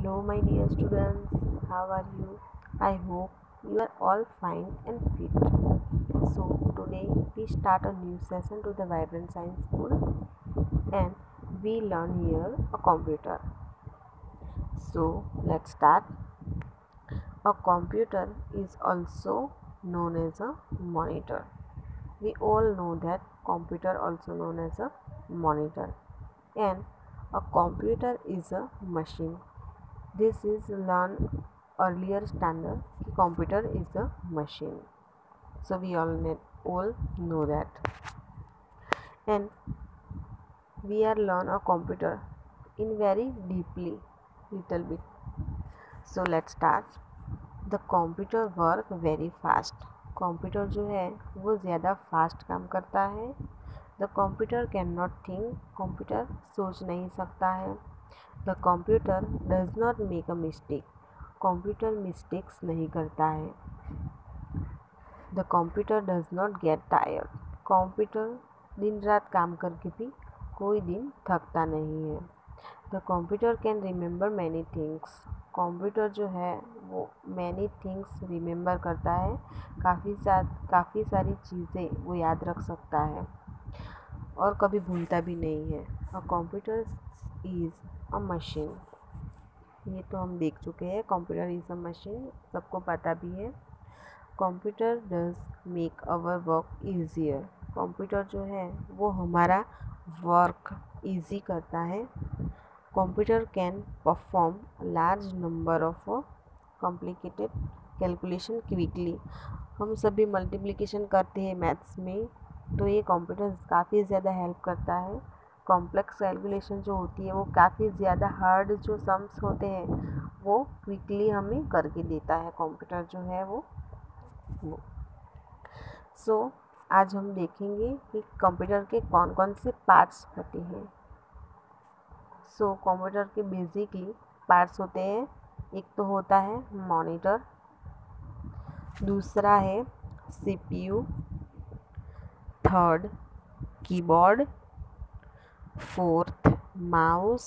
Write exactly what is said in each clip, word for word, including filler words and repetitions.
Hello, my dear students. How are you? I hope you are all fine and fit. So, today we start a new session to the Vibrant Science School and we learn here a computer. So, let's start. A computer is also known as a monitor. We all know that computer also known as a monitor, and a computer is a machine. This is learned earlier standard कि computer is a machine. So we all need, all know that. And we are learn a computer in very deeply little bit. So let's start. The computer work very fast. Computer जो है वो ज़्यादा fast काम करता है. The computer can not think. Computer सोच नहीं सकता है. The computer does not make a mistake. Computer mistakes नहीं करता है. The computer does not get tired. Computer दिन रात काम करके भी कोई दिन थकता नहीं है. The computer can remember many things. Computer जो है वो मैनी थिंग्स रिमेंबर करता है. काफ़ी सा काफ़ी सारी चीज़ें वो याद रख सकता है और कभी भूलता भी नहीं है. A computer is a machine. ये तो हम देख चुके हैं. कंप्यूटर इज़ अ मशीन सबको पता भी है. Computer does make our work easier. Computer जो है वो हमारा वर्क ईजी करता है. Computer can perform large number of complicated calculation quickly. हम सभी मल्टीप्लिकेशन करते हैं मैथ्स में, तो ये कंप्यूटर काफ़ी ज़्यादा हेल्प करता है. कॉम्प्लेक्स कैलकुलेशन जो होती है वो काफ़ी ज़्यादा हार्ड जो सम्स होते हैं वो क्विकली हमें करके देता है कंप्यूटर जो है वो वो सो so, आज हम देखेंगे कि कंप्यूटर के कौन कौन से पार्ट्स होते हैं. सो so, कंप्यूटर के बेसिकली पार्ट्स होते हैं. एक तो होता है मॉनिटर, दूसरा है CPU, third keyboard, fourth mouse,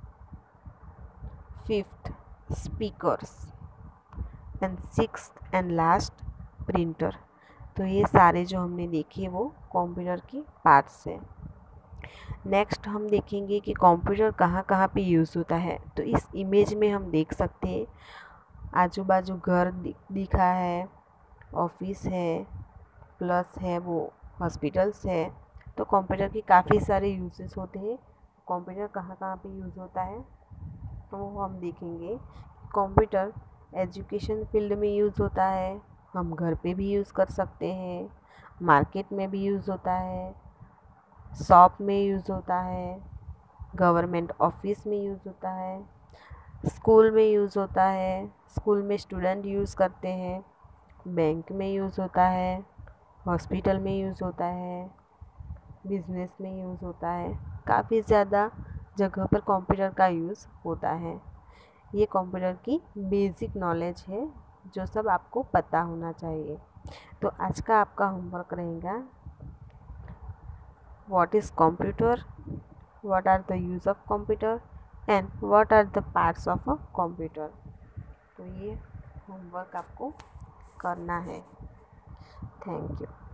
fifth speakers and sixth and last printer. तो ये सारे जो हमने देखे वो कंप्यूटर के पार्ट्स हैं. नेक्स्ट हम देखेंगे कि कंप्यूटर कहाँ कहाँ पे यूज़ होता है. तो इस इमेज में हम देख सकते हैं आजू बाजू घर दिखा है, ऑफिस है, प्लस है वो हॉस्पिटल्स है. तो कंप्यूटर के काफ़ी सारे यूजेस होते हैं. कंप्यूटर कहाँ कहाँ पे यूज़ होता है तो वो हम देखेंगे. कंप्यूटर एजुकेशन फील्ड में यूज़ होता है. हम घर पे भी यूज़ कर सकते हैं. मार्केट में भी यूज़ होता है. शॉप में यूज़ होता है. गवर्नमेंट ऑफिस में यूज़ होता है. स्कूल में यूज़ होता है. स्कूल में स्टूडेंट यूज़ करते हैं. बैंक में यूज़ होता है. हॉस्पिटल में यूज़ होता है. बिजनेस में यूज़ होता है. काफ़ी ज़्यादा जगह पर कंप्यूटर का यूज़ होता है. ये कंप्यूटर की बेसिक नॉलेज है जो सब आपको पता होना चाहिए. तो आज का आपका होमवर्क रहेगा what is computer, what are the use of computer and what are the parts of a computer. तो ये होमवर्क आपको करना है. Thank you.